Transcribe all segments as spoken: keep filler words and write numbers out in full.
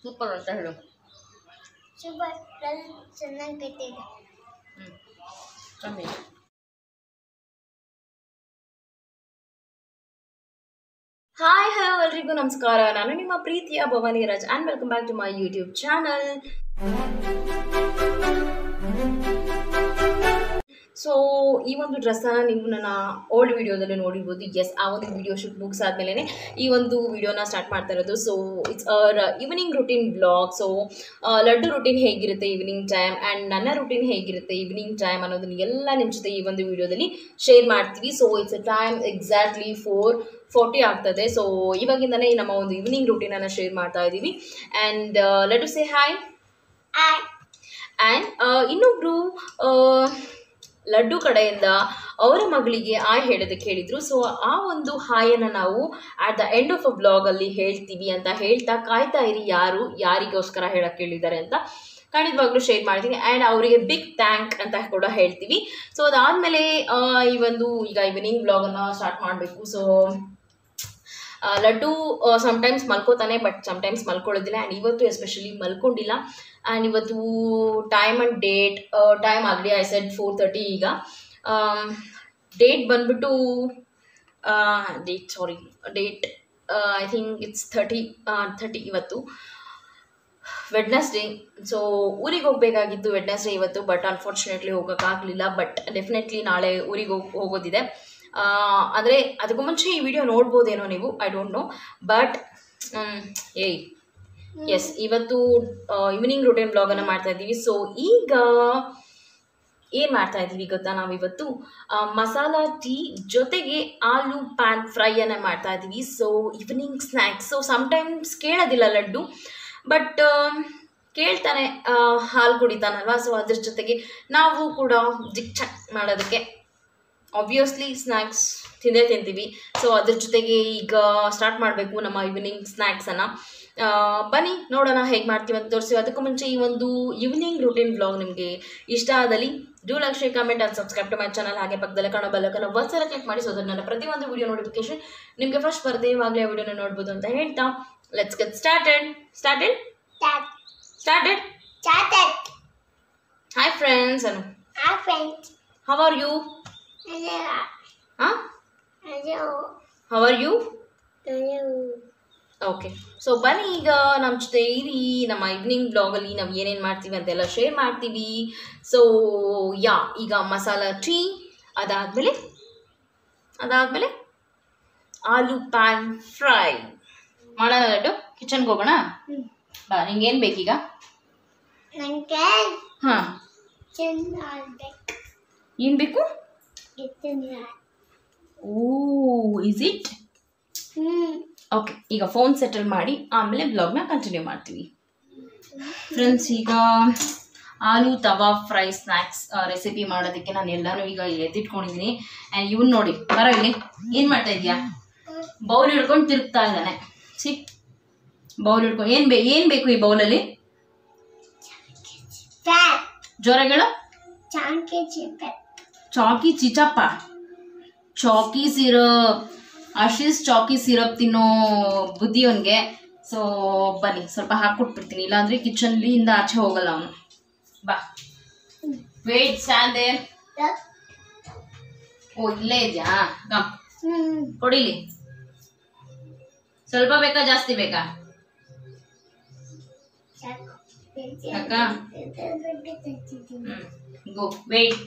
Super ಅಂತ ಹೇಳು. Super ಚೆನ್ನಾಗೈತೆ. ಹ್ಞೂ ಕಮ್ಮಿ. ಹಾಯ್ ಹಲೋ ಎಲ್ರಿಗೂ ನಮಸ್ಕಾರ. ನಾನು ನಿಮ್ಮ ಪ್ರೀತಿಯ Bhavani Raj and welcome back to my YouTube channel. So ಈ ಒಂದು ಡ್ರೆಸ್ಸನ್ನು ನೀವು ನನ್ನ ಓಲ್ಡ್ ವೀಡಿಯೋದಲ್ಲಿ ನೋಡಿರ್ಬೋದು. ಎಸ್, ಆ ಒಂದು ವೀಡಿಯೋ ಶೂಟ್ ಮುಗಿಸಾದ್ಮೇಲೆ ಈ ಒಂದು ವೀಡಿಯೋನ ಸ್ಟಾರ್ಟ್ ಮಾಡ್ತಾ ಇರೋದು. So it's our evening routine vlog. So Laddu routine ಹೇಗಿರುತ್ತೆ ಈವ್ನಿಂಗ್ ಟೈಮ್ ಆ್ಯಂಡ್ ನನ್ನ ರುಟೀನ್ ಹೇಗಿರುತ್ತೆ ಈವ್ನಿಂಗ್ ಟೈಮ್ ಅನ್ನೋದನ್ನ ಎಲ್ಲ ನಿಮ್ಮ ಜೊತೆ ಈ ಒಂದು ವೀಡಿಯೋದಲ್ಲಿ ಶೇರ್ ಮಾಡ್ತೀವಿ. So it's a time exactly four forty ಆಗ್ತದೆ. ಸೊ ಇವಾಗಿಂದನೇ ನಮ್ಮ ಒಂದು ಈವ್ನಿಂಗ್ ರುಟೀನನ್ನು ಶೇರ್ ಮಾಡ್ತಾ ಇದ್ದೀವಿ. And let say hi. And ಇನ್ನೊಬ್ಬರು ಲಡ್ಡು ಕಡೆಯಿಂದ ಅವರ ಮಗಳಿಗೆ ಆಯ್ ಹೇಳೋದಕ್ಕೆ ಹೇಳಿದರು. ಸೊ ಆ ಒಂದು ಹಾಯನ್ನು ನಾವು at the end of a ಬ್ಲಾಗಲ್ಲಿ ಹೇಳ್ತೀವಿ ಅಂತ ಹೇಳ್ತಾ ಕಾಯ್ತಾ ಇರಿ, ಯಾರು ಯಾರಿಗೋಸ್ಕರ ಹೇಳಕ್ಕೆ ಹೇಳಿದ್ದಾರೆ ಅಂತ ಖಂಡಿತವಾಗ್ಲೂ ಶೇರ್ ಮಾಡ್ತೀನಿ. ಆ್ಯಂಡ್ ಅವರಿಗೆ ಬಿಗ್ ಥ್ಯಾಂಕ್ ಅಂತ ಕೂಡ ಹೇಳ್ತೀವಿ. ಸೊ ಅದಾದಮೇಲೆ ಈ ಒಂದು ಈಗ ಈವ್ನಿಂಗ್ ಬ್ಲಾಗನ್ನು ಸ್ಟಾರ್ಟ್ ಮಾಡಬೇಕು. ಸೊ ಲಡ್ಡು ಸಮ್ಟೈಮ್ಸ್ ಮಲ್ಕೋತಾನೆ, ಬಟ್ ಸಮ್ಟೈಮ್ಸ್ ಮಲ್ಕೊಳ್ಳೋದಿಲ್ಲ. ಆ್ಯಂಡ್ ಇವತ್ತು ಎಸ್ಪೆಷಲಿ ಮಲ್ಕೊಂಡಿಲ್ಲ. ಆ್ಯಂಡ್ ಇವತ್ತು ಟೈಮ್ ಆ್ಯಂಡ್ ಡೇಟ್ ಟೈಮ್ ಆಗಲಿ ಐ ಸೆಡ್ ಫೋರ್ ತರ್ಟಿ. ಈಗ ಡೇಟ್ ಬಂದುಬಿಟ್ಟು date sorry date I think it's thirty thirty ಇವತ್ತು ವೆಡ್ನೆಸ್ಡೇ. ಸೊ ಊರಿಗೆ ಹೋಗಬೇಕಾಗಿತ್ತು ವೆಡ್ನೆಸ್ಡೇ ಇವತ್ತು, ಬಟ್ ಅನ್ಫಾರ್ಚುನೇಟ್ಲಿ ಹೋಗೋಕ್ಕಾಗಲಿಲ್ಲ. ಬಟ್ ಡೆಫಿನೆಟ್ಲಿ ನಾಳೆ ಊರಿಗೆ ಹೋಗಿ ಹೋಗೋದಿದೆ. ಅಂದರೆ ಅದಕ್ಕೂ ಮುಂಚೆ ಈ ವಿಡಿಯೋ ನೋಡ್ಬೋದೇನೋ ನೀವು, ಐ ಡೋಂಟ್ ನೋ. ಬಟ್ ಏಯ್ ಎಸ್, ಇವತ್ತು ಈವ್ನಿಂಗ್ ರೂಟೀನ್ ಬ್ಲಾಗನ್ನು ಮಾಡ್ತಾಯಿದ್ದೀವಿ. ಸೊ ಈಗ ಏನು ಮಾಡ್ತಾಯಿದ್ದೀವಿ ಗೊತ್ತಾ, ನಾವಿವತ್ತು ಮಸಾಲಾ ಟೀ ಜೊತೆಗೆ ಆಲೂ ಪ್ಯಾನ್ ಫ್ರೈಯನ್ನು ಮಾಡ್ತಾಯಿದ್ದೀವಿ. So evening snacks. So sometimes ಕೇಳೋದಿಲ್ಲ ಲಡ್ಡು, ಬಟ್ ಕೇಳ್ತಾನೆ, ಹಾಲು ಕುಡಿತಾನಲ್ವ. ಸೊ ಅದ್ರ ಜೊತೆಗೆ ನಾವು ಕೂಡ ಜಿಕ್ ಚಕ್ ಮಾಡೋದಕ್ಕೆ ಆಬ್ವಿಯಸ್ಲಿ ಸ್ನ್ಯಾಕ್ಸ್ ತಿಂದೇ ತಿಂತೀವಿ. ಸೊ ಅದ್ರ ಜೊತೆಗೆ ಈಗ ಸ್ಟಾರ್ಟ್ ಮಾಡಬೇಕು ನಮ್ಮ ಈವ್ನಿಂಗ್ ಸ್ನ್ಯಾಕ್ಸನ್ನು. ಬನ್ನಿ ನೋಡೋಣ ಹೇಗೆ ಮಾಡ್ತೀವಿ ಅಂತ ತೋರಿಸಿ. ಅದಕ್ಕೂ ಮುಂಚೆ ಈ ಒಂದು ಈವ್ನಿಂಗ್ ರೂಟೀನ್ ಬ್ಲಾಗ್ ನಿಮಗೆ ಇಷ್ಟ ಆದಲ್ಲಿ do like, share, comment and subscribe to my channel. ಹಾಗೆ ಪಕ್ಕದಲ್ಲಿ ಕಾಣೋ ಬೆಲ್ಲಕ್ಕನ್ನು ಒಂದ್ಸಲ ಕ್ಲಿಕ್ ಮಾಡಿ, ಸೊ ಅದನ್ನು ನನ್ನ ಪ್ರತಿಯೊಂದು ವಿಡಿಯೋ ನೋಟಿಫಿಕೇಶನ್ ನಿಮಗೆ ಫಸ್ಟ್ ಬರುತ್ತೆ. ಇವಾಗಲೇ ಆ ವಿಡಿಯೋನ ನೋಡ್ಬೋದು ಅಂತ ಹೇಳ್ತಾ let's get started. Started started started hi friends Anu. Hi friends. How are you? ಹಾಂ, how are you? Okay. So ಬನ್ನಿ ಈಗ ನಮ್ಮ ಜೊತೆ ಇರಿ. ನಮ್ಮ ಈವ್ನಿಂಗ್ ಬ್ಲಾಗಲ್ಲಿ ನಾವು ಏನೇನು ಮಾಡ್ತೀವಿ ಅಂತೆಲ್ಲ ಶೇರ್ ಮಾಡ್ತೀವಿ. ಸೊ ಯಾ, ಈಗ ಮಸಾಲಾ ಟೀ, ಅದಾದಮೇಲೆ ಅದಾದಮೇಲೆ ಆಲೂ ಪ್ಯಾನ್ ಫ್ರೈ ಮಾಡೋಣ. ಲಡ್ಡು ಕಿಚನ್ಗೆ ಹೋಗೋಣ ಬಾ. ನಿಂಗೇನು ಬೇಕೀಗ? ನನಗೆ ಹಾಂ, ಏನು ಬೇಕು? Oh, is it? ಓಕೆ, ಈಗ ಫೋನ್ ಸೆಟಲ್ ಮಾಡಿ ಆಮೇಲೆ ಬ್ಲಾಗ್ನ ಕಂಟಿನ್ಯೂ ಮಾಡ್ತೀವಿ. ಫ್ರೆಂಡ್ಸ್, ಈಗ ಆಲೂ ತವಾ ಫ್ರೈ ಸ್ನ್ಯಾಕ್ಸ್ ರೆಸಿಪಿ ಮಾಡೋದಕ್ಕೆ ನಾನು ಎಲ್ಲನೂ ಈಗ ಎತ್ತಿಟ್ಕೊಂಡಿದ್ದೀನಿ. ಆ್ಯಂಡ್ ಇವನು ನೋಡಿ, ಬರೋ ಇಲ್ಲಿ ಏನು ಮಾಡ್ತಾ ಇದೆಯಾ? ಬೌಲ್ ಹಿಡ್ಕೊಂಡು ತಿರುಗ್ತಾ ಇದ್ದಾನೆ. ಸಿ, ಬೌಲ್ ಹಿಡ್ಕೊಂಡು ಏನು ಬೇ ಏನು ಬೇಕು ಈ ಬೌಲಲ್ಲಿ? ಜೋರಾಗಳು. ಚಾಕಿ ಚಿಚಪ್ಪ, ಚಾಕಿ ಸಿರಪ್. ಆಶೀಸ್ ಚಾಕಿ ಸಿರಪ್ ತಿನ್ನೋ ಬುದ್ಧಿ ಅವನಿಗೆ. ಸೊ ಬನ್ನಿ ಸ್ವಲ್ಪ ಹಾಕ್ಕೊಟ್ಬಿಡ್ತೀನಿ, ಇಲ್ಲಾಂದರೆ ಕಿಚನ್ಲಿಂದ ಆಚೆ ಹೋಗಲ್ಲ ಅವನು. ಬಾ, ವೇಟ್ ಸ್ಟ್ಯಾಂಡ್ ದೇರ್. ಓ, ಇಲ್ಲೇ ಇದೆಯಾ? ಕಮ್ ಕೊಡಿಲಿ. ಸ್ವಲ್ಪ ಬೇಕಾ ಜಾಸ್ತಿ ಬೇಕಾ ಅಕ್ಕ? Go, wait.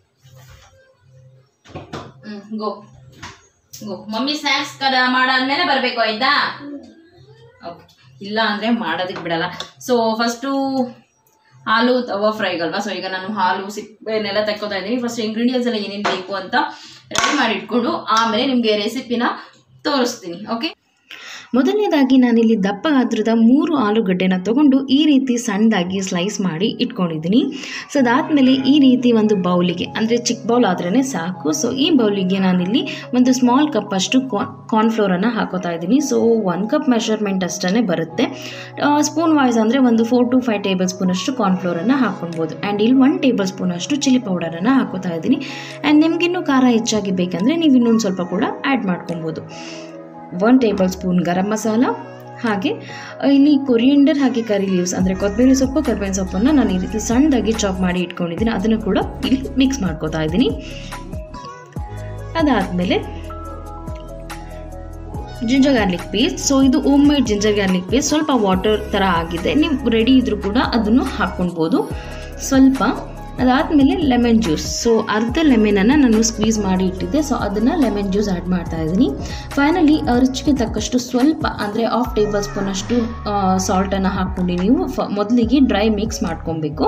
ಹ್ಞೂ, ಗೋ ಗೋ. ಮಮ್ಮಿ ಸ್ನ್ಯಾಕ್ಸ್ ಕದ ಮಾಡಾದ್ಮೇಲೆ ಬರಬೇಕು, ಆಯ್ತಾ? ಓಕೆ, ಇಲ್ಲ ಅಂದರೆ ಮಾಡೋದಕ್ಕೆ ಬಿಡಲ್ಲ. ಸೊ ಫಸ್ಟು ಹಾಲು ತವಾ ಫ್ರೈಗಲ್ವಾ. ಸೊ ಈಗ ನಾನು ಹಾಲು ಸಿಪ್ಪೆನೆಲ್ಲ ತೆಕ್ಕೋತಾ ಇದ್ದೀನಿ. ಫಸ್ಟ್ ಇಂಗ್ರೀಡಿಯೆಂಟ್ಸ್ ಎಲ್ಲ ಏನೇನು ಬೇಕು ಅಂತ ರೆಡಿ ಮಾಡಿ ಇಟ್ಕೊಂಡು ಆಮೇಲೆ ನಿಮಗೆ ರೆಸಿಪಿನ ತೋರಿಸ್ತೀನಿ. ಓಕೆ, ಮೊದಲನೇದಾಗಿ ನಾನಿಲ್ಲಿ ದಪ್ಪ ಗಾತ್ರದ ಮೂರು ಆಲೂಗಡ್ಡೆನ ತೊಗೊಂಡು ಈ ರೀತಿ ಸಣ್ಣದಾಗಿ ಸ್ಲೈಸ್ ಮಾಡಿ ಇಟ್ಕೊಂಡಿದ್ದೀನಿ. ಸೊ ಅದಾದಮೇಲೆ ಈ ರೀತಿ ಒಂದು ಬೌಲಿಗೆ, ಅಂದರೆ ಚಿಕ್ಕ ಬೌಲ್ ಆದ್ರೇ ಸಾಕು. ಸೊ ಈ ಬೌಲಿಗೆ ನಾನಿಲ್ಲಿ ಒಂದು ಸ್ಮಾಲ್ ಕಪ್ಪಷ್ಟು ಕಾರ್ನ್ಫ್ಲೋರನ್ನು ಹಾಕೋತಾ ಇದ್ದೀನಿ. ಸೊ ಒನ್ ಕಪ್ ಮೆಷರ್ಮೆಂಟ್ ಅಷ್ಟೇ ಬರುತ್ತೆ. ಸ್ಪೂನ್ ವೈಸ್ ಅಂದರೆ ಒಂದು ಫೋರ್ ಟು ಫೈವ್ ಟೇಬಲ್ ಸ್ಪೂನಷ್ಟು ಕಾರ್ನ್ಫ್ಲೋರನ್ನು ಹಾಕೊಳ್ಬೋದು. ಆ್ಯಂಡ್ ಇಲ್ಲಿ ಒನ್ ಟೇಬಲ್ ಸ್ಪೂನಷ್ಟು ಚಿಲ್ಲಿ ಪೌಡರನ್ನು ಹಾಕೋತಾ ಇದ್ದೀನಿ. ಆ್ಯಂಡ್ ನಿಮಗಿನ್ನೂ ಖಾರ ಹೆಚ್ಚಾಗಿ ಬೇಕಂದರೆ ನೀವು ಇನ್ನೊಂದು ಸ್ವಲ್ಪ ಕೂಡ ಆ್ಯಡ್ ಮಾಡ್ಕೊಬೋದು. One table spoon garam masala, ಹಾಗೆ ಇಲ್ಲಿ ಕೊರಿಯಂಡರ್ ಹಾಗೆ ಕರಿ ಲೀವ್ಸ್ ಅಂದರೆ ಕೊತ್ತಂಬರಿ ಸೊಪ್ಪು ಕರ್ಬೇವಿನ ಸೊಪ್ಪನ್ನು ನಾನು ಈ ರೀತಿ ಸಣ್ಣದಾಗಿ ಚಾಪ್ ಮಾಡಿ ಇಟ್ಕೊಂಡಿದ್ದೀನಿ. ಅದನ್ನು ಕೂಡ ಇಲ್ಲಿ ಮಿಕ್ಸ್ ಮಾಡ್ಕೋತಾ ಇದ್ದೀನಿ. ಅದಾದಮೇಲೆ ಜಿಂಜರ್ ಗಾರ್ಲಿಕ್ ಪೇಸ್ಟ್. ಸೊ ಇದು home made ginger garlic paste, ಸ್ವಲ್ಪ ವಾಟರ್ ಥರ ಆಗಿದೆ. ನೀವು ರೆಡಿ ಇದ್ರೂ ಕೂಡ ಅದನ್ನು ಹಾಕ್ಕೊಳ್ಬೋದು ಸ್ವಲ್ಪ. ಅದಾದಮೇಲೆ ಲೆಮನ್ ಜ್ಯೂಸ್. ಸೊ ಅರ್ಧ ಲೆಮನನ್ನು ನಾನು ಸ್ಕ್ವೀಸ್ ಮಾಡಿ ಇಟ್ಟಿದ್ದೆ, ಸೊ ಅದನ್ನು ಲೆಮನ್ ಜ್ಯೂಸ್ ಆ್ಯಡ್ ಮಾಡ್ತಾ ಇದ್ದೀನಿ. ಫೈನಲಿ ರುಚಿಗೆ ತಕ್ಕಷ್ಟು ಸ್ವಲ್ಪ ಅಂದರೆ ಹಾಫ್ ಟೇಬಲ್ ಸ್ಪೂನಷ್ಟು ಸಾಲ್ಟನ್ನು ಹಾಕ್ಕೊಂಡು ನೀವು ಫ ಮೊದಲಿಗೆ ಡ್ರೈ ಮಿಕ್ಸ್ ಮಾಡ್ಕೊಬೇಕು.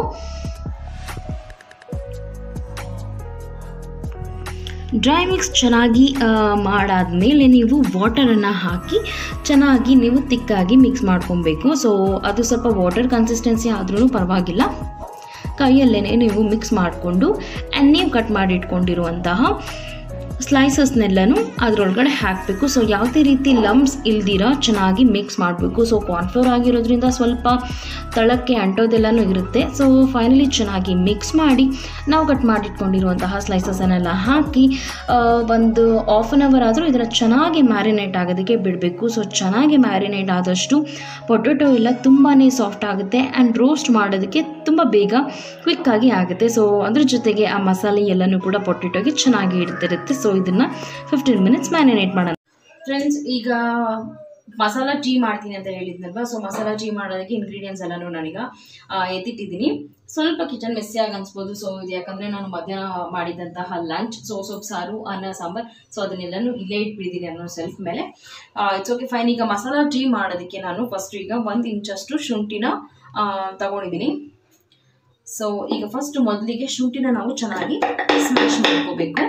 ಡ್ರೈ ಮಿಕ್ಸ್ ಚೆನ್ನಾಗಿ ಮಾಡಾದಮೇಲೆ ನೀವು ವಾಟರನ್ನು ಹಾಕಿ ಚೆನ್ನಾಗಿ ನೀವು ತಿಕ್ಕಾಗಿ ಮಿಕ್ಸ್ ಮಾಡ್ಕೊಬೇಕು. ಸೊ ಅದು ಸ್ವಲ್ಪ ವಾಟರ್ ಕನ್ಸಿಸ್ಟೆನ್ಸಿ ಆದ್ರೂ ಪರವಾಗಿಲ್ಲ, ಕೈಯಲ್ಲೇ ನೀವು ಮಿಕ್ಸ್ ಮಾಡಿಕೊಂಡು ಆ್ಯಂಡ್ ನೀವು ಕಟ್ ಮಾಡಿ ಇಟ್ಕೊಂಡಿರುವಂತಹ ಸ್ಲೈಸಸ್ನೆಲ್ಲನೂ ಅದರೊಳಗಡೆ ಹಾಕಬೇಕು. ಸೊ ಯಾವುದೇ ರೀತಿ ಲಂಪ್ಸ್ ಇಲ್ದಿರ ಚೆನ್ನಾಗಿ ಮಿಕ್ಸ್ ಮಾಡಬೇಕು. ಸೊ ಕಾರ್ನ್ಫ್ಲೋರ್ ಆಗಿರೋದ್ರಿಂದ ಸ್ವಲ್ಪ ತಳಕ್ಕೆ ಅಂಟೋದೆಲ್ಲನೂ ಇರುತ್ತೆ. ಸೊ ಫೈನಲಿ ಚೆನ್ನಾಗಿ ಮಿಕ್ಸ್ ಮಾಡಿ ನಾವು ಕಟ್ ಮಾಡಿಟ್ಕೊಂಡಿರುವಂತಹ ಸ್ಲೈಸಸನ್ನೆಲ್ಲ ಹಾಕಿ ಒಂದು ಹಾಫ್ ಆನ್ ಅವರ್ ಆದರೂ ಇದನ್ನು ಚೆನ್ನಾಗಿ ಮ್ಯಾರಿನೇಟ್ ಆಗೋದಕ್ಕೆ ಬಿಡಬೇಕು. ಸೊ ಚೆನ್ನಾಗಿ ಮ್ಯಾರಿನೇಟ್ ಆದಷ್ಟು ಪೊಟೊಟೊ ಎಲ್ಲ ತುಂಬಾ ಸಾಫ್ಟ್ ಆಗುತ್ತೆ ಆ್ಯಂಡ್ ರೋಸ್ಟ್ ಮಾಡೋದಕ್ಕೆ ತುಂಬ ಬೇಗ ಕ್ವಿಕ್ಕಾಗಿ ಆಗುತ್ತೆ. ಸೊ ಅದ್ರ ಜೊತೆಗೆ ಆ ಮಸಾಲೆ ಎಲ್ಲನೂ ಕೂಡ ಪೊಟೊಟೊಗೆ ಚೆನ್ನಾಗಿ ಇಡ್ತಿರುತ್ತೆ. ಸೊ ಇದನ್ನು ಫಿಫ್ಟೀನ್ ಮಿನಿಟ್ಸ್ ಮ್ಯಾರಿನೇಟ್ ಮಾಡೋಣ. ಫ್ರೆಂಡ್ಸ್, ಈಗ ಮಸಾಲ ಟೀ ಮಾಡ್ತೀನಿ ಅಂತ ಹೇಳಿದ್ನಲ್ವ, ಸೊ ಮಸಾಲ ಟೀ ಮಾಡೋದಕ್ಕೆ ಇಂಗ್ರೀಡಿಯೆಂಟ್ಸ್ ಎಲ್ಲನೂ ನಾನೀಗ ಎತ್ತಿಟ್ಟಿದ್ದೀನಿ. ಸ್ವಲ್ಪ ಕಿಚನ್ ಮೆಸ್ಸಿಯಾಗಿ ಅನಿಸ್ಬೋದು. ಸೊ ಇದು ಯಾಕಂದರೆ ನಾನು ಮಧ್ಯಾಹ್ನ ಮಾಡಿದಂತಹ ಲಂಚ್, ಸೊ ಸೊಪ್ಪು ಸಾರು, ಅನ್ನ ಸಾಂಬಾರು, ಸೊ ಅದನ್ನೆಲ್ಲನೂ ಇಲ್ಲೇ ಇಟ್ಬಿಟ್ಟಿದ್ದೀನಿ ಅನ್ನೋ ಸೆಲ್ಫ್ ಮೇಲೆ. It's okay fine. ಈಗ ಮಸಾಲ ಟೀ ಮಾಡೋದಕ್ಕೆ ನಾನು ಫಸ್ಟ್ ಈಗ ಒಂದು ಇಂಚಷ್ಟು ಶುಂಠಿನ ತಗೊಂಡಿದ್ದೀನಿ. ಸೊ ಈಗ ಫಸ್ಟ್ ಮೊದಲಿಗೆ ಶುಂಠಿನ ನಾವು ಚೆನ್ನಾಗಿ ಸ್ಮ್ಯಾಶ್ ಮಾಡ್ಕೋಬೇಕು.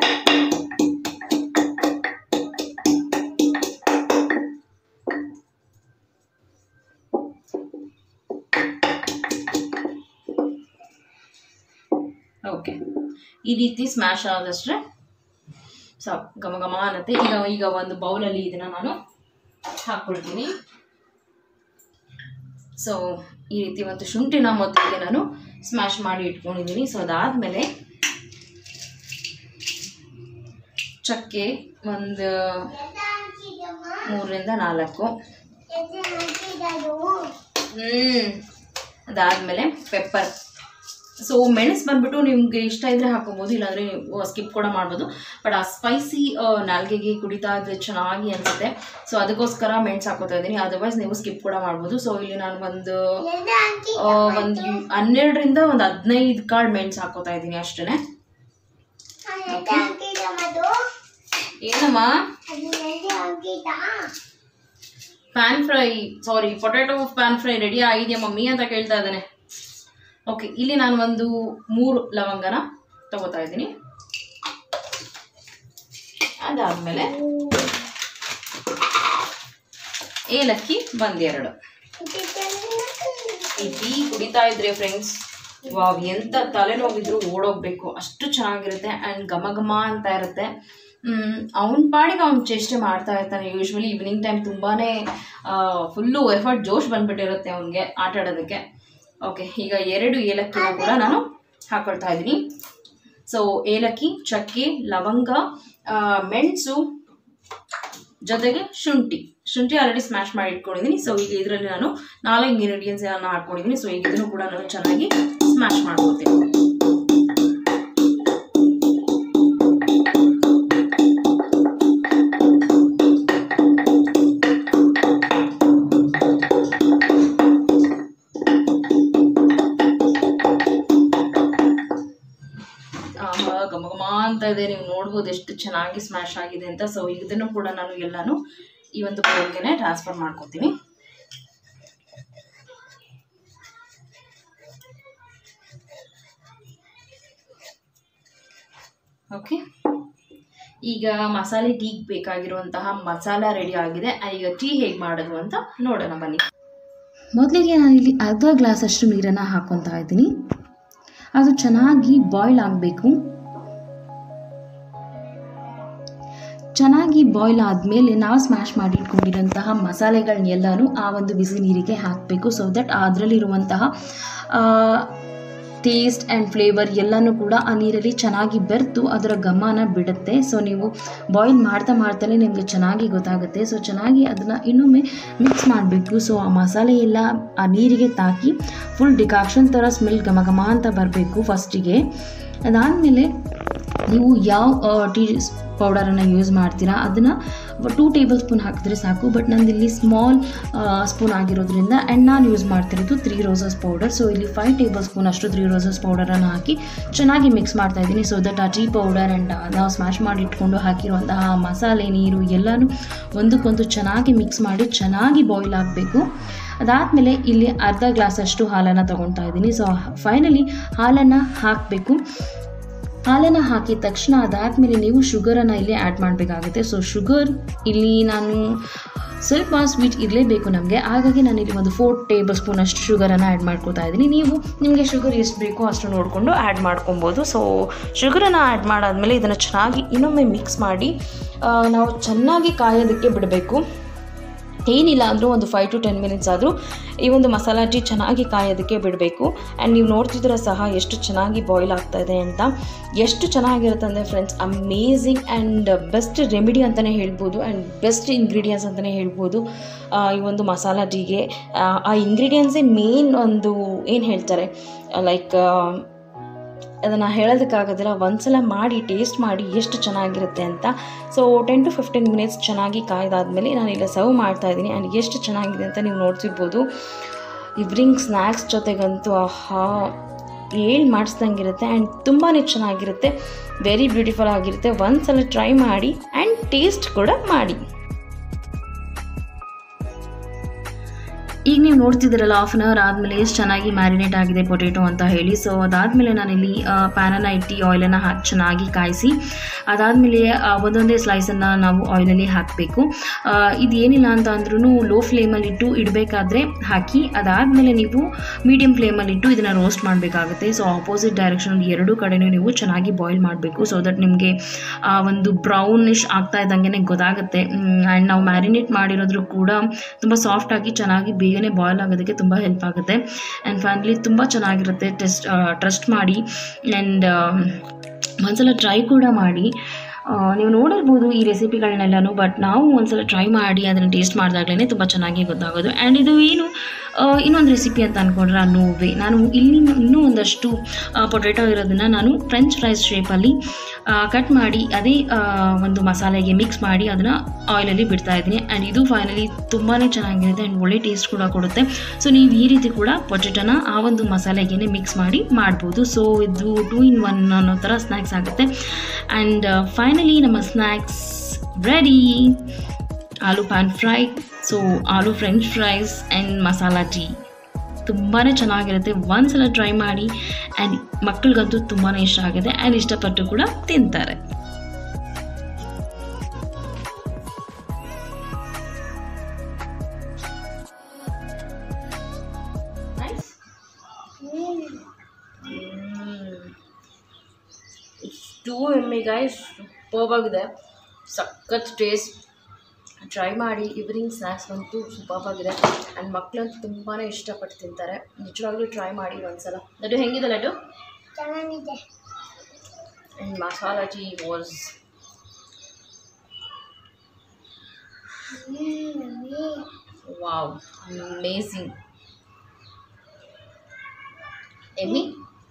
ಓಕೆ, ಈ ರೀತಿ ಸ್ಮ್ಯಾಶ್ ಆದಷ್ಟೇ ಸಾಕು, ಘಮ ಘಮ ಅನ್ನತ್ತೆ. ಈಗ ಈಗ ಒಂದು ಬೌಲಲ್ಲಿ ಇದನ್ನು ನಾನು ಹಾಕ್ಕೊಳ್ತೀನಿ. ಸೊ ಈ ರೀತಿ ಒಂದು ಶುಂಠಿನ ಮೊದಲಿಗೆ ನಾನು ಸ್ಮ್ಯಾಶ್ ಮಾಡಿ ಇಟ್ಕೊಂಡಿದ್ದೀನಿ. ಸೊ ಅದಾದಮೇಲೆ ಚಕ್ಕೆ ಒಂದು ಮೂರರಿಂದ ನಾಲ್ಕು, ಹ್ಞೂ ಅದಾದಮೇಲೆ ಪೆಪ್ಪರ್. ಸೊ ಮೆಣಸು ಬಂದ್ಬಿಟ್ಟು ನಿಮಗೆ ಇಷ್ಟ ಇದ್ದರೆ ಹಾಕೋಬೋದು, ಇಲ್ಲಾಂದರೆ ನೀವು ಸ್ಕಿಪ್ ಕೂಡ ಮಾಡ್ಬೋದು. ಬಟ್ ಆ ಸ್ಪೈಸಿ ನಾಲ್ಗೆಗೆ ಕುಡಿತಾ ಇದ್ರೆ ಚೆನ್ನಾಗಿ ಅನಿಸುತ್ತೆ. ಸೊ ಅದಕ್ಕೋಸ್ಕರ ಮೆಣಸು ಹಾಕೋತಾ ಇದ್ದೀನಿ, ಅದರ್ವೈಸ್ ನೀವು ಸ್ಕಿಪ್ ಕೂಡ ಮಾಡ್ಬೋದು. ಸೊ ಇಲ್ಲಿ ನಾನು ಒಂದು ಒಂದು ಹನ್ನೆರಡರಿಂದ ಒಂದು ಹದಿನೈದು ಕಾಳು ಮೆಣಸು ಹಾಕೋತಾ ಇದ್ದೀನಿ ಅಷ್ಟೇ. ಏನಮ್ಮ? Pan fry, sorry potato pan fry ready ಆಗಿದೆಯಾ ಮಮ್ಮಿ ಅಂತ ಕೇಳ್ತಾ ಇದ್ದಾನೆ. ಓಕೆ, ಇಲ್ಲಿ ನಾನು ಒಂದು ಮೂರು ಲವಂಗನ ತಗೋತಾ ಇದ್ದೀನಿ. ಅದಾದಮೇಲೆ ಏಲಕ್ಕಿ ಒಂದೆರಡು. ಈ ಟೀ ಕುಡಿತಾ ಇದ್ರೆ ಫ್ರೆಂಡ್ಸ್, ವಾವ್, ಎಂಥ ತಲೆನೋವಿದ್ರು ಓಡೋಗ್ಬೇಕು, ಅಷ್ಟು ಚೆನ್ನಾಗಿರುತ್ತೆ ಆ್ಯಂಡ್ ಘಮ ಘಮ ಅಂತ ಇರುತ್ತೆ. ಅವನ ಪಾಡಿಗೆ ಅವ್ನು ಚೇಷ್ಟೆ ಮಾಡ್ತಾ ಇರ್ತಾನೆ. ಯೂಶ್ವಲಿ ಈವ್ನಿಂಗ್ ಟೈಮ್ ತುಂಬಾ ಫುಲ್ಲು ಎಫರ್ಟ್ ಜೋಶ್ ಬಂದ್ಬಿಟ್ಟಿರುತ್ತೆ ಅವನಿಗೆ ಆಟ ಆಡೋದಕ್ಕೆ. ಓಕೆ, ಈಗ ಎರಡು ಏಲಕ್ಕಿನ ಕೂಡ ನಾನು ಹಾಕ್ಕೊಳ್ತಾ ಇದ್ದೀನಿ. ಸೊ ಏಲಕ್ಕಿ, ಚಕ್ಕೆ, ಲವಂಗ, ಮೆಣಸು, ಜೊತೆಗೆ ಶುಂಠಿ ಶುಂಠಿ ಆಲ್ರೆಡಿ ಸ್ಮ್ಯಾಶ್ ಮಾಡಿ ಇಟ್ಕೊಂಡಿದ್ದೀನಿ. ಸೊ ಈಗ ಇದರಲ್ಲಿ ನಾನು ನಾಲ್ಕು ಇಂಗ್ರೀಡಿಯೆಂಟ್ಸ್ ನಾನು ಹಾಕ್ಕೊಂಡಿದ್ದೀನಿ. ಸೊ ಈಗ ಇದನ್ನು ಕೂಡ ನಾನು ಚೆನ್ನಾಗಿ ಸ್ಮ್ಯಾಶ್ ಮಾಡ್ಕೊತೀನಿ. ಘಮ ಘಮ ಅಂತ ಇದೆ, ನೀವು ನೋಡ್ಬೋದು ಎಷ್ಟು ಚೆನ್ನಾಗಿ ಸ್ಮ್ಯಾಶ್ ಆಗಿದೆ ಅಂತ. ಸೊ ಇದನ್ನು ಕೂಡ ನಾನು ಎಲ್ಲಾನು ಈ ಒಂದು ಬೌಲ್ಗೆ ಟ್ರಾನ್ಸ್ಫರ್ ಮಾಡ್ಕೊತೀನಿ. ಓಕೆ, ಈಗ ಮಸಾಲೆ ಟೀಗೆ ಬೇಕಾಗಿರುವಂತಹ ಮಸಾಲ ರೆಡಿ ಆಗಿದೆ. ಈಗ ಟೀ ಹೇಗೆ ಮಾಡೋದು ಅಂತ ನೋಡೋಣ ಬನ್ನಿ. ಮೊದಲಿಗೆ ನಾನಿಲ್ಲಿ ಅರ್ಧ ಗ್ಲಾಸ್ ಅಷ್ಟು ನೀರನ್ನು ಹಾಕ್ಕೊತಾ ಇದ್ದೀನಿ. ಅದು ಚೆನ್ನಾಗಿ ಬಾಯ್ಲ್ ಆಗಬೇಕು. ಚೆನ್ನಾಗಿ ಬಾಯ್ಲ್ ಆದಮೇಲೆ ನಾವು ಸ್ಮ್ಯಾಶ್ ಮಾಡಿ ಇಟ್ಕೊಂಡಿರೋಂತಹ ಮಸಾಲೆಗಳನ್ನೆಲ್ಲನೂ ಆ ಒಂದು ಬಿಸಿ ನೀರಿಗೆ ಹಾಕಬೇಕು. ಸೊ ದಟ್ ಅದರಲ್ಲಿರುವಂತಹ ಟೇಸ್ಟ್ ಆ್ಯಂಡ್ ಫ್ಲೇವರ್ ಎಲ್ಲನೂ ಕೂಡ ಆ ನೀರಲ್ಲಿ ಚೆನ್ನಾಗಿ ಬೆರೆತು ಅದರ ಘಮನ ಬಿಡುತ್ತೆ. ಸೊ ನೀವು ಬಾಯ್ಲ್ ಮಾಡ್ತಾ ಮಾಡ್ತಾನೆ ನಿಮಗೆ ಚೆನ್ನಾಗಿ ಗೊತ್ತಾಗುತ್ತೆ. ಸೊ ಚೆನ್ನಾಗಿ ಅದನ್ನು ಇನ್ನೊಮ್ಮೆ ಮಿಕ್ಸ್ ಮಾಡಬೇಕು. ಸೊ ಆ ಮಸಾಲೆ ಎಲ್ಲ ಆ ನೀರಿಗೆ ತಾಕಿ ಫುಲ್ ಡಿಕಾಕ್ಷನ್ ಥರ ಸ್ಮೆಲ್ ಘಮ ಘಮ ಅಂತ ಬರಬೇಕು ಫಸ್ಟಿಗೆ. ಅದಾದಮೇಲೆ ನೀವು ಯಾವ ಟೀ ಪೌಡರನ್ನು ಯೂಸ್ ಮಾಡ್ತೀರಾ ಅದನ್ನು ಟೂ ಟೇಬಲ್ ಸ್ಪೂನ್ ಹಾಕಿದ್ರೆ ಸಾಕು. ಬಟ್ ನಂದಿಲ್ಲಿ ಸ್ಮಾಲ್ ಸ್ಪೂನ್ ಆಗಿರೋದ್ರಿಂದ ಆ್ಯಂಡ್ ನಾನು ಯೂಸ್ ಮಾಡ್ತಿರೋದು ತ್ರೀ ರೋಸಸ್ ಪೌಡರ್. ಸೊ ಇಲ್ಲಿ ಫೈವ್ ಟೇಬಲ್ ಸ್ಪೂನ್ ಅಷ್ಟು ತ್ರೀ ರೋಸಸ್ ಪೌಡರನ್ನು ಹಾಕಿ ಚೆನ್ನಾಗಿ ಮಿಕ್ಸ್ ಮಾಡ್ತಾಯಿದ್ದೀನಿ. ಸೊ ದಟ್ ಆ ಟೀ ಪೌಡರ್ ಆ್ಯಂಡ್ ನಾವು ಸ್ಮ್ಯಾಶ್ ಮಾಡಿ ಇಟ್ಕೊಂಡು ಹಾಕಿರುವಂತಹ ಮಸಾಲೆ ನೀರು ಎಲ್ಲನೂ ಒಂದಕ್ಕೊಂದು ಚೆನ್ನಾಗಿ ಮಿಕ್ಸ್ ಮಾಡಿ ಚೆನ್ನಾಗಿ ಬಾಯ್ಲ್ ಆಗಬೇಕು. ಅದಾದಮೇಲೆ ಇಲ್ಲಿ ಅರ್ಧ ಗ್ಲಾಸಷ್ಟು ಹಾಲನ್ನು ತೊಗೊಳ್ತಾ ಇದ್ದೀನಿ. ಸೊ ಫೈನಲಿ ಹಾಲನ್ನು ಹಾಕಬೇಕು. ಹಾಲನ್ನು ಹಾಕಿದ ತಕ್ಷಣ ಅದಾದಮೇಲೆ ನೀವು ಶುಗರನ್ನು ಇಲ್ಲಿ ಆ್ಯಡ್ ಮಾಡಬೇಕಾಗುತ್ತೆ. ಸೊ ಶುಗರ್ ಇಲ್ಲಿ ನಾನು ಸ್ವಲ್ಪ ಸ್ವೀಟ್ ಇರಲೇಬೇಕು ನಮಗೆ, ಹಾಗಾಗಿ ನಾನು ಇಲ್ಲಿ ಒಂದು ಫೋರ್ ಟೇಬಲ್ ಸ್ಪೂನ್ ಅಷ್ಟು ಶುಗರನ್ನು ಆ್ಯಡ್ ಮಾಡ್ಕೊತಾ ಇದ್ದೀನಿ. ನೀವು ನಿಮಗೆ ಶುಗರ್ ಎಷ್ಟು ಬೇಕೋ ಅಷ್ಟು ನೋಡಿಕೊಂಡು ಆ್ಯಡ್ ಮಾಡ್ಕೊಬೋದು. ಸೊ ಶುಗರನ್ನು ಆ್ಯಡ್ ಮಾಡಾದಮೇಲೆ ಇದನ್ನು ಚೆನ್ನಾಗಿ ಇನ್ನೊಮ್ಮೆ ಮಿಕ್ಸ್ ಮಾಡಿ ನಾವು ಚೆನ್ನಾಗಿ ಕಾಯೋದಕ್ಕೆ ಬಿಡಬೇಕು. ಏನಿಲ್ಲ ಅಂದರೂ ಒಂದು ಫೈವ್ ಟು ಟೆನ್ ಮಿನಿಟ್ಸ್ ಆದರೂ ಈ ಒಂದು ಮಸಾಲ ಟೀ ಚೆನ್ನಾಗಿ ಕಾಯೋದಕ್ಕೆ ಬಿಡಬೇಕು. ಆ್ಯಂಡ್ ನೀವು ನೋಡ್ತಿದ್ರೆ ಸಹ ಎಷ್ಟು ಚೆನ್ನಾಗಿ ಬಾಯ್ಲ್ ಆಗ್ತಾಯಿದೆ ಅಂತ. ಎಷ್ಟು ಚೆನ್ನಾಗಿರುತ್ತೆ ಅಂದರೆ friends, amazing and best remedy ಅಂತಲೇ ಹೇಳ್ಬೋದು ಆ್ಯಂಡ್ ಬೆಸ್ಟ್ ಇಂಗ್ರೀಡಿಯೆಂಟ್ಸ್ ಅಂತಲೇ ಹೇಳ್ಬೋದು ಈ ಒಂದು ಮಸಾಲ ಟೀಗೆ. ಆ ಇಂಗ್ರೀಡಿಯೆಂಟ್ಸೇ ಮೇನ್ ಒಂದು ಏನು ಹೇಳ್ತಾರೆ ಲೈಕ್ ಅದನ್ನು ಹೇಳೋದಕ್ಕಾಗೋದಿಲ್ಲ. ಒಂದ್ಸಲ ಮಾಡಿ ಟೇಸ್ಟ್ ಮಾಡಿ ಎಷ್ಟು ಚೆನ್ನಾಗಿರುತ್ತೆ ಅಂತ. So ten to fifteen minutes ಚೆನ್ನಾಗಿ ಕಾಯ್ದಾದ್ಮೇಲೆ ನಾನು ಇಲ್ಲ ಸರ್ವ್ ಮಾಡ್ತಾಯಿದ್ದೀನಿ. ಆ್ಯಂಡ್ ಎಷ್ಟು ಚೆನ್ನಾಗಿದೆ ಅಂತ ನೀವು ನೋಡ್ತಿರ್ಬೋದು. ಈವ್ನಿಂಗ್ ಸ್ನ್ಯಾಕ್ಸ್ ಜೊತೆಗಂತೂ ಆಹಾ ಹೇಳಿ ಮಾಡಿಸ್ದಂಗಿರುತ್ತೆ ಆ್ಯಂಡ್ ತುಂಬಾ ಚೆನ್ನಾಗಿರುತ್ತೆ. ವೆರಿ ಬ್ಯೂಟಿಫುಲ್ ಆಗಿರುತ್ತೆ. ಒಂದ್ಸಲ ಟ್ರೈ ಮಾಡಿ ಆ್ಯಂಡ್ ಟೇಸ್ಟ್ ಕೂಡ ಮಾಡಿ. ಈಗ ನೀವು ನೋಡ್ತಿದ್ದೀರಲ್ಲ ಹಾಫ್ ಆನ್ ಅವರ್ ಆದಮೇಲೆ ಎಷ್ಟು ಚೆನ್ನಾಗಿ ಮ್ಯಾರಿನೇಟ್ ಆಗಿದೆ ಪೊಟೆಟೊ ಅಂತ ಹೇಳಿ. ಸೊ ಅದಾದಮೇಲೆ ನಾನಿಲ್ಲಿ ಪ್ಯಾನನ್ನು ಇಟ್ಟು ಆಯಿಲನ್ನು ಹಾಕಿ ಚೆನ್ನಾಗಿ ಕಾಯಿಸಿ ಅದಾದಮೇಲೆ ಒಂದೊಂದೇ ಸ್ಲೈಸನ್ನು ನಾವು ಆಯಿಲಲ್ಲಿ ಹಾಕಬೇಕು. ಇದು ಏನಿಲ್ಲ ಅಂತ ಅಂದ್ರೂ ಲೋ ಫ್ಲೇಮಲ್ಲಿಟ್ಟು ಇಡಬೇಕಾದ್ರೆ ಹಾಕಿ ಅದಾದಮೇಲೆ ನೀವು ಮೀಡಿಯಮ್ ಫ್ಲೇಮಲ್ಲಿಟ್ಟು ಇದನ್ನು ರೋಸ್ಟ್ ಮಾಡಬೇಕಾಗುತ್ತೆ. ಸೊ ಆಪೋಸಿಟ್ ಡೈರೆಕ್ಷನಲ್ಲಿ ಎರಡೂ ಕಡೆಯೂ ನೀವು ಚೆನ್ನಾಗಿ ಬಾಯ್ಲ್ ಮಾಡಬೇಕು. ಸೊ ದಟ್ ನಿಮಗೆ ಒಂದು ಬ್ರೌನಿಶ್ ಆಗ್ತಾ ಇದ್ದಂಗೆ ಗೊತ್ತಾಗುತ್ತೆ. ಆ್ಯಂಡ್ ನಾವು ಮ್ಯಾರಿನೇಟ್ ಮಾಡಿರೋದ್ರೂ ಕೂಡ ತುಂಬ ಸಾಫ್ಟಾಗಿ ಚೆನ್ನಾಗಿ ಬೇಗ ಬಾಯ್ಲ್ ಆಗೋದಕ್ಕೆ ತುಂಬ ಹೆಲ್ಪ್ ಆಗುತ್ತೆ. ಆ್ಯಂಡ್ ಫೈನಲಿ ತುಂಬ ಚೆನ್ನಾಗಿರುತ್ತೆ. ಟೆಸ್ಟ್ ಟ್ರಸ್ಟ್ ಮಾಡಿ ಆ್ಯಂಡ್ ಒಂದ್ಸಲ ಟ್ರೈ ಕೂಡ ಮಾಡಿ. ನೀವು ನೋಡಿರ್ಬೋದು ಈ ರೆಸಿಪಿಗಳನ್ನೆಲ್ಲನೂ, ಬಟ್ ನಾವು ಒಂದ್ಸಲ ಟ್ರೈ ಮಾಡಿ ಅದನ್ನು ಟೇಸ್ಟ್ ಮಾಡಿದಾಗಲೇ ತುಂಬ ಚೆನ್ನಾಗಿ ಗೊತ್ತಾಗೋದು. ಆ್ಯಂಡ್ ಇದು ಏನು ಇನ್ನೊಂದು ರೆಸಿಪಿ ಅಂತ ಅಂದ್ಕೊಂಡ್ರೆ ನೋವೇ ನಾನು ಇಲ್ಲಿ ಇನ್ನೂ ಒಂದಷ್ಟು ಪೊಟೆಟೊ ಇರೋದನ್ನು ನಾನು ಫ್ರೆಂಚ್ ಫ್ರೈಸ್ ಶೇಪಲ್ಲಿ ಕಟ್ ಮಾಡಿ ಅದೇ ಒಂದು ಮಸಾಲೆಗೆ ಮಿಕ್ಸ್ ಮಾಡಿ ಅದನ್ನು ಆಯಿಲಲ್ಲಿ ಬಿಡ್ತಾ ಇದ್ದೀನಿ. ಆ್ಯಂಡ್ ಇದು ಫೈನಲಿ ತುಂಬಾ ಚೆನ್ನಾಗಿರುತ್ತೆ ಆ್ಯಂಡ್ ಒಳ್ಳೆ ಟೇಸ್ಟ್ ಕೂಡ ಕೊಡುತ್ತೆ. ಸೊ ನೀವು ಈ ರೀತಿ ಕೂಡ ಪೊಟೆಟೊನ ಆ ಒಂದು ಮಸಾಲೆಗೆ ಮಿಕ್ಸ್ ಮಾಡಿ ಮಾಡ್ಬೋದು. ಸೊ ಇದು ಟೂ ಇನ್ ಒನ್ ಅನ್ನೋ ಥರ ಸ್ನ್ಯಾಕ್ಸ್ ಆಗುತ್ತೆ. ಆ್ಯಂಡ್ ಫೈನಲಿ ನಮ್ಮ ಸ್ನ್ಯಾಕ್ಸ್ ರೆಡಿ. ಆಲೂ ಪ್ಯಾನ್ ಫ್ರೈ, ಸೊ ಆಲೂ French fries and masala tea ತುಂಬಾ ಚೆನ್ನಾಗಿರುತ್ತೆ. ಒಂದ್ಸಲ ಟ್ರೈ ಮಾಡಿ ಆ್ಯಂಡ್ ಮಕ್ಕಳಿಗಂತೂ ತುಂಬಾ ಇಷ್ಟ ಆಗಿದೆ ಆ್ಯಂಡ್ ಇಷ್ಟಪಟ್ಟು ಕೂಡ ತಿಂತಾರೆ. ಟೂ ಎಮ್ಮೆ ಗೈಸ್ ಸೂಪರ್ಬ್ ಆಗಿದೆ, ಸಖತ್ ಟೇಸ್ಟ್. ಟ್ರೈ ಮಾಡಿ. ಈವ್ನಿಂಗ್ ಸ್ನ್ಯಾಕ್ಸ್ ಅಂತೂ ಸೂಪರ್ಬ್ ಆಗಿದೆ ಆ್ಯಂಡ್ ಮಕ್ಕಳಂತೂ ತುಂಬಾ ಇಷ್ಟಪಟ್ಟು ತಿಂತಾರೆ. ನಿಜವಾಗ್ಲೂ ಟ್ರೈ ಮಾಡಿ ಒಂದ್ಸಲ. ಲಡ್ಡು ಹೆಂಗಿದೆ ಲಡ್ಡು? ಚೆನ್ನಾಗಿದೆ. And masala tea was wow amazing. ಎಮ್ಮಿ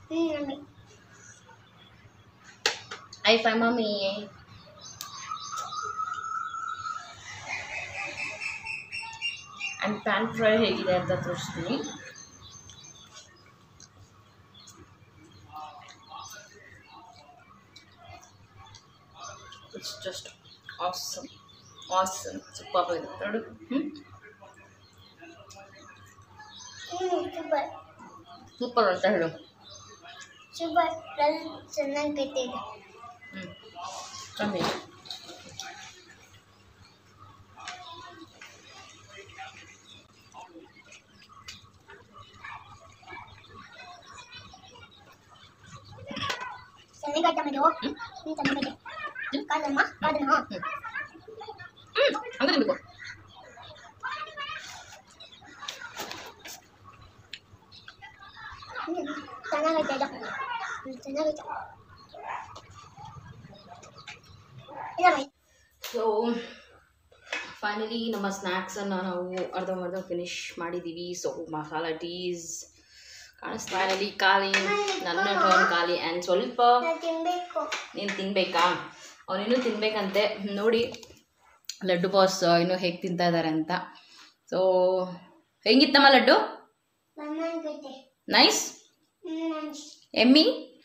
ಐ ಫೈ ಮಮ್ಮಿ. ಆ್ಯಂಡ್ ಪ್ಯಾನ್ ಫ್ರೈ ಹೇಗಿದೆ ಅಂತ ತೋರಿಸ್ತೀನಿ. It's just awesome awesome super ಇದೆ ನೋಡು. ಸೂಪರ್ ಸೂಪರ್ ಅಂತ ಹೇಳು. ಸೂಪರ್ ಚೆನ್ನಾಗಿ ಕಟ್ಟಿದೆ. ಹ್ಞೂ ಕಮ್ಮಿ. ಚೆನ್ನಾಗಿ ಟೊಮೆಟೊ ಹ್ಞೂ ಟೊಮೆಟೊ ಕಾದಮ್ಮ ಕಾದಮ್ಮ ಹ್ಞೂ ಹಂಗೆ ತಿನ್ಬೇಕು. ಹ್ಞೂ ಚೆನ್ನಾಗೈತೆ ಇದು ಚೆನ್ನಾಗೈತೆ ಸೊ ಫೈನಲಿ ನಮ್ಮ ಸ್ನ್ಯಾಕ್ಸನ್ನು ನಾವು ಅರ್ಧಂಬರ್ಧ ಫಿನಿಶ್ ಮಾಡಿದ್ದೀವಿ. ಸೊ ಮಸಾಲ ಟೀಸ್ ಕಾಣಿಸ್ತಾ ಫೈನಲಿ ಖಾಲಿ, ನನ್ನ ಟರ್ನ್ ಖಾಲಿ. ಆ್ಯಂಡ್ ಸ್ವಲ್ಪ ತಿನ್ಬೇಕು. ನೀನು ತಿನ್ನಬೇಕಾ? ಅವನಿನ್ನೂ ತಿನ್ನಬೇಕಂತೆ. ನೋಡಿ ಲಡ್ಡು ಬಾಸ್ ಇನ್ನೂ ಹೇಗೆ ತಿಂತಾ ಇದ್ದಾರೆ ಅಂತ. ಸೊ ಹೆಂಗಿತ್ತಮ್ಮ ಲಡ್ಡು? ನೈಸ್ ಎಮ್ಮಿ.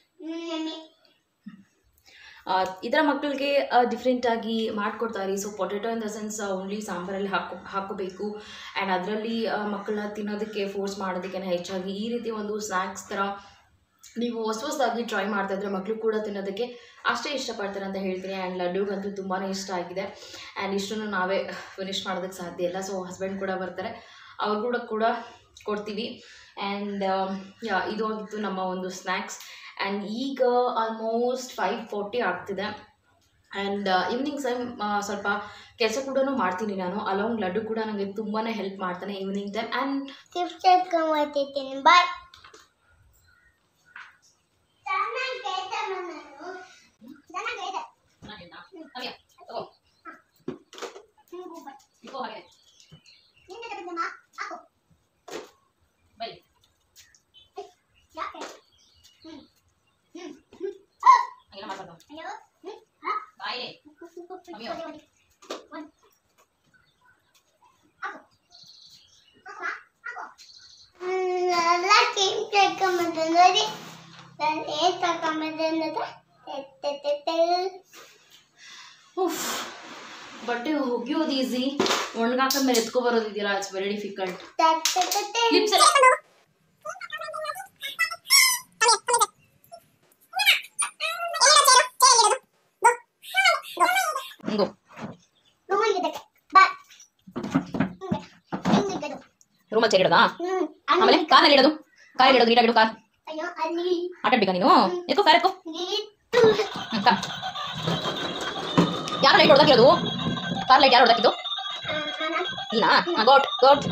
ಇದರ ಮಕ್ಕಳಿಗೆ ಡಿಫ್ರೆಂಟಾಗಿ ಮಾಡಿಕೊಡ್ತಾರೆ. So potato in the sense only ಸಾಂಬಾರಲ್ಲಿ ಹಾಕೋ ಹಾಕೋಬೇಕು ಆ್ಯಂಡ್ ಅದರಲ್ಲಿ ಮಕ್ಕಳನ್ನ ತಿನ್ನೋದಕ್ಕೆ ಫೋರ್ಸ್ ಮಾಡೋದಕ್ಕಿಂತ ಹೆಚ್ಚಾಗಿ ಈ ರೀತಿ ಒಂದು ಸ್ನ್ಯಾಕ್ಸ್ ಥರ ನೀವು ಹೊಸ ಹೊಸದಾಗಿ ಟ್ರೈ ಮಾಡ್ತಾಯಿದ್ರೆ ಮಕ್ಕಳು ಕೂಡ ತಿನ್ನೋದಕ್ಕೆ ಅಷ್ಟೇ ಇಷ್ಟಪಡ್ತಾರೆ ಅಂತ ಹೇಳ್ತೀನಿ. ಆ್ಯಂಡ್ ಲಡ್ಡುಗಂತೂ ತುಂಬಾ ಇಷ್ಟ ಆಗಿದೆ. ಆ್ಯಂಡ್ ಇಷ್ಟನ್ನು ನಾವೇ ಫಿನಿಷ್ ಮಾಡೋದಕ್ಕೆ ಸಾಧ್ಯ ಇಲ್ಲ. ಸೊ ಹಸ್ಬೆಂಡ್ ಕೂಡ ಬರ್ತಾರೆ, ಅವ್ರು ಕೂಡ ಕೂಡ ಕೊಡ್ತೀವಿ. ಆ್ಯಂಡ್ ಯಾ ಇದು ಆಗಿತ್ತು ನಮ್ಮ ಒಂದು ಸ್ನ್ಯಾಕ್ಸ್. ಆ್ಯಂಡ್ ಈಗ ಆಲ್ಮೋಸ್ಟ್ ಫೈವ್ ಫೋರ್ಟಿ ಆಗ್ತಿದೆ. ಆ್ಯಂಡ್ ಈವ್ನಿಂಗ್ ಟೈಮ್ ಸ್ವಲ್ಪ ಕೆಲಸ ಕೂಡ ಮಾಡ್ತೀನಿ ನಾನು. ಅಲಾಂಗ್ ಲಡ್ಡು ಕೂಡ ನನಗೆ ತುಂಬಾ ಹೆಲ್ಪ್ ಮಾಡ್ತಾನೆ ಈವ್ನಿಂಗ್ ಟೈಮ್. ಆ್ಯಂಡ್ ಬಾಯ್. ಬಟ್ಟೆ ಒಗೆಯೋದು ಈಸಿ, ಒಣಗಾಕ ಮೇಲೆ ಎತ್ಕೊ ಬರೋದಿದೆಯಲ್ಲ, ಇಟ್ಸ್ ವೆರಿ ಡಿಫಿಕಲ್ಟ್. ರೂಮಲ್ಲಿ ಚೇರ್ ಇಡೋದಾ? ಆಮೇಲೆ ಕಾರಲ್ಲಿ ಇಡೋದು, ಕಾರಲ್ಲಿ ಇಡೋದು, ನೀಟಾಗಿ ಇಡು. ಕಾರ್ ಆಟ ಆಡ್ಬೇಕಾ ನೀನು? ಎತ್ಕೋ ಕಾರ್ ಎತ್ಕೋ. ಯಾರು ಲೈಟ್ ಹೊಡೆದಾಕಿರೋದು? ಕಾರ್ ಲೈಟ್ ಯಾರು ಹೊಡೆದಾಕಿದ್ದು? ನೀನಾ? ಗೋಟ್ ಗೋಟ್.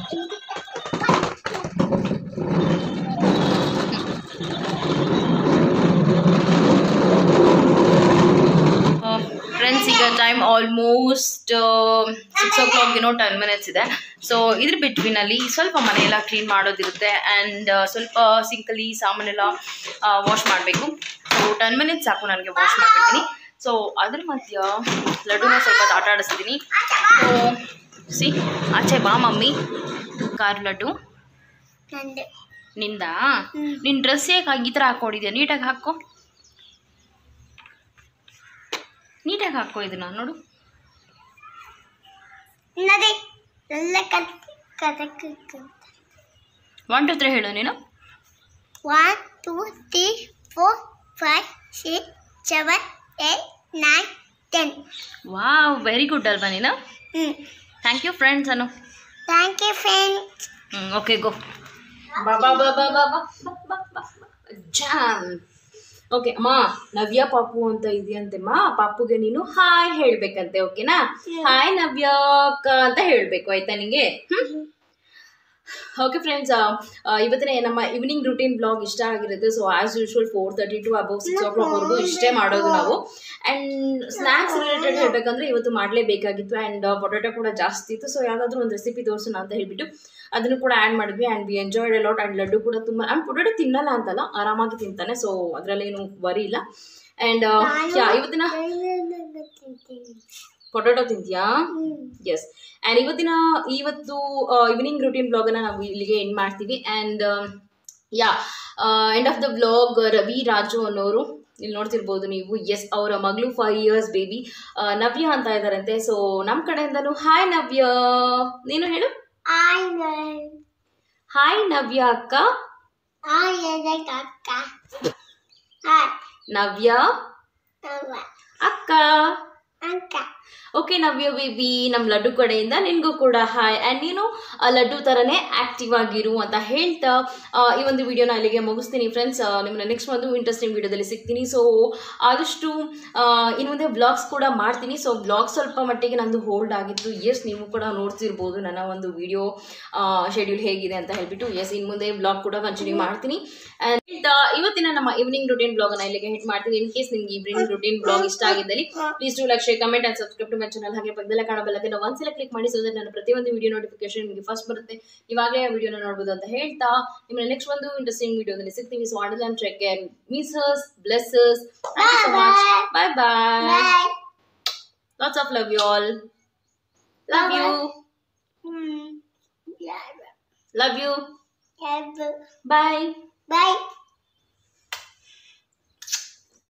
ಫ್ರೆಂಡ್ಸ್, ಈಗ time almost six o'clock ಏನೋ ಟೆನ್ ಮಿನಿಟ್ಸ್ ಇದೆ. ಸೊ ಇದ್ರ ಬಿಟ್ವೀನಲ್ಲಿ ಸ್ವಲ್ಪ ಮನೆಯೆಲ್ಲ ಕ್ಲೀನ್ ಮಾಡೋದಿರುತ್ತೆ. ಆ್ಯಂಡ್ ಸ್ವಲ್ಪ ಸಿಂಕಲ್ಲಿ ಸಾಮಾನೆಲ್ಲ ವಾಶ್ ಮಾಡಬೇಕು. ಸೊ ಟೆನ್ ಮಿನಿಟ್ಸ್ ಸಾಕು ನನಗೆ ವಾಶ್ ಮಾಡಿಬಿಡ್ತೀನಿ. ಸೊ ಅದ್ರ ಮಧ್ಯ ಲಡ್ಡುನ ಸ್ವಲ್ಪ ಆಟ ಆಡಿಸ್ತೀನಿ. ಸೊ ಸಿ ಆಚೆ ಬಾ ಮಮ್ಮಿ. ಕಾರ್ ಲಡ್ಡು ನಿಂದ? ನಿನ್ನ ಡ್ರೆಸ್ ಹೇಗೆ ಈ ಥರ ಹಾಕ್ಕೊಂಡಿದ್ಯಾ? ನೀಟಾಗಿ ಹಾಕೋ, ನೀಟಾಗಿ ಹಾಕೋ ಇದನ್ನ. ನೋಡು ಒನ್ ಟು ತ್ರೀ ಹೇಳು ನೀನು. One two three four five six seven eight nine ten. Wow, very good ಅಲ್ವಾ ನೀನು? ಹ್ಞೂ. Thank you friends Anu. Thank you friends. ಹ್ಞೂ ಓಕೆ ಗೋ. ಬಾ ಬಾ ಬಾ ಬಾ ಬಾ ಬಾ ಬಾ ಜಾಮ್. ಓಕೆ ಅಮ್ಮ, ನವ್ಯ ಪಾಪು ಅಂತ ಇದೆಯಂತೆಮ್ಮ. ಪಾಪುಗೆ ನೀನು ಹಾಯ್ ಹೇಳ್ಬೇಕಂತೆ. ಓಕೆನಾ? ಹಾಯ್ ನವ್ಯ ಅಕ್ಕ ಅಂತ ಹೇಳಬೇಕು, ಆಯ್ತಾ ನಿಂಗೆ? ಹ್ಞೂ ಓಕೆ ಫ್ರೆಂಡ್ಸ್, ಇವತ್ತಿನ ನಮ್ಮ ಈವ್ನಿಂಗ್ ರೂಟೀನ್ ಬ್ಲಾಗ್ ಇಷ್ಟ ಆಗಿರುತ್ತೆ. So as usual four thirty to above six ಓ ಕ್ಲಾಕ್ವರೆಗೂ ಇಷ್ಟೇ ಮಾಡೋದು ನಾವು. ಆ್ಯಂಡ್ ಸ್ನ್ಯಾಕ್ಸ್ ರಿಲೇಟೆಡ್ ಹೇಳಬೇಕಂದ್ರೆ ಇವತ್ತು ಮಾಡಲೇಬೇಕಾಗಿತ್ತು. ಆ್ಯಂಡ್ ಪೊಟೆಟೊ ಕೂಡ ಜಾಸ್ತಿ ಇತ್ತು. ಸೊ ಯಾವುದಾದ್ರೂ ಒಂದು ರೆಸಿಪಿ ತೋರಿಸೋಣ ಅಂತ ಹೇಳಿಬಿಟ್ಟು ಅದನ್ನು ಕೂಡ ಆ್ಯಡ್ ಮಾಡಿದ್ವಿ. And we enjoyed a lot. And Laddu ಕೂಡ ತುಂಬ, ಆ್ಯಂಡ್ ಪೊಟೆಟೊ ತಿನ್ನಲ್ಲ ಅಂತಲ್ಲ, ಆರಾಮಾಗಿ ತಿಂತಾನೆ. ಸೊ ಅದರಲ್ಲೇನು ವರಿ ಇಲ್ಲ. ಆ್ಯಂಡ್ ಯಾ ಇವತ್ತಿನ ಪೊಟೆಟೊ ತಿಂತೀಯಾ? ಎಸ್. ಆ್ಯಂಡ್ ಇವತ್ತಿನ ಇವತ್ತು ಈವ್ನಿಂಗ್ ರೂಟೀನ್ ಬ್ಲಾಗನ್ನು ನಾವು ಇಲ್ಲಿಗೆ ಎಂಡ್ ಮಾಡ್ತೀವಿ. And yeah end of the blog Ravi Raju ಅನ್ನೋರು ಇಲ್ಲಿ ನೋಡ್ತಿರ್ಬೋದು ನೀವು. ಎಸ್, ಅವರ ಮಗಳು ಫೈವ್ ಇಯರ್ಸ್ ಬೇಬಿ ನವ್ಯ ಅಂತ ಇದ್ದಾರಂತೆ. ಸೊ ನಮ್ಮ ಕಡೆಯಿಂದನೂ ಹಾಯ್ ನವ್ಯ. ನೀನು ಹೇಳು. ಹಾಯ್ ನವ್ಯ ಅಕ್ಕ. ನವ್ಯ ಅಕ್ಕ. ಓಕೆ ನವ್ಯ ಬೇಬಿ, ನಮ್ಮ ಲಡ್ಡು ಕಡೆಯಿಂದ ನಿನಗೂ ಕೂಡ ಹಾಯ್. ಆ್ಯಂಡ್ ನೀನು ಆ ಲಡ್ಡು ಥರನೇ ಆ್ಯಕ್ಟಿವ್ ಆಗಿರು ಅಂತ ಹೇಳ್ತಾ ಈ ಒಂದು ವಿಡಿಯೋನ ಅಲ್ಲಿಗೆ ಮುಗಿಸ್ತೀನಿ ಫ್ರೆಂಡ್ಸ್. ನಿಮ್ಮನ್ನ ನೆಕ್ಸ್ಟ್ ಒಂದು ಇಂಟ್ರೆಸ್ಟಿಂಗ್ ವಿಡಿಯೋದಲ್ಲಿ ಸಿಗ್ತೀನಿ. ಸೊ ಆದಷ್ಟು ಇನ್ನು ಮುಂದೆ ವ್ಲಾಗ್ಸ್ ಕೂಡ ಮಾಡ್ತೀನಿ. ಸೊ ವ್ಲಾಗ್ ಸ್ವಲ್ಪ ಮಟ್ಟಿಗೆ ನಂದು ಹೋಲ್ಡ್ ಆಗಿತ್ತು. ಎಸ್, ನೀವು ಕೂಡ ನೋಡ್ತಿರ್ಬೋದು ನನ್ನ ಒಂದು ವಿಡಿಯೋ ಶೆಡ್ಯೂಲ್ ಹೇಗಿದೆ ಅಂತ ಹೇಳ್ಬಿಟ್ಟು. ಎಸ್, ಇನ್ನು ಮುಂದೆ ವ್ಲಾಗ್ ಕೂಡ ಕಂಟಿನ್ಯೂ ಮಾಡ್ತೀನಿ. ಆ್ಯಂಡ್ ಇವತ್ತಿನ ನಮ್ಮ ಈವ್ನಿಂಗ್ ರುಟೀನ್ ಬ್ಲಾಗನ್ನು ಇಲ್ಲಿಗೆ ಹಿಟ್ ಮಾಡ್ತೀನಿ. ಇನ್ ಕೇಸ್ ನಿಮ್ಗೆ ಈವ್ನಿಂಗ್ ರುಟೀನ್ ಬ್ಲಾಗ್ ಇಷ್ಟ ಆಗಿದ್ದಲ್ಲಿ please do like, share, comment and subscribe to my channel. ಹಾಗೆ ಪಕ್ಕದಲ್ಲೇ ಕಾಣೋ ಬೆಲ್ ಐಕಾನ್ ಒಂದ್ಸಲ ಕ್ಲಿಕ್ ಮಾಡಿ, ಸೊ ದಟ್ ನನ್ನ ಪ್ರತಿಯೊಂದು ವಿಡಿಯೋ ನೋಟಿಫಿಕೇಶನ್ ನಿಮಗೆ ಫಸ್ಟ್ ಬರುತ್ತೆ. ಇವಾಗಲೇ ಆ ವಿಡಿಯೋನ ನೋಡ್ಬೋದು ಅಂತ ಹೇಳ್ತಾ ನಿಮ್ಮನ್ನ ನೆಕ್ಸ್ಟ್ ಒಂದು ಇಂಟ್ರೆಸ್ಟಿಂಗ್ ವಿಡಿಯೋದಲ್ಲಿ ಸಿಗ್ತೀವಿ. So until then take care, misses blesses, thank you so much, bye bye, lots of love you all, love you, love you, Bye. bye. Bye.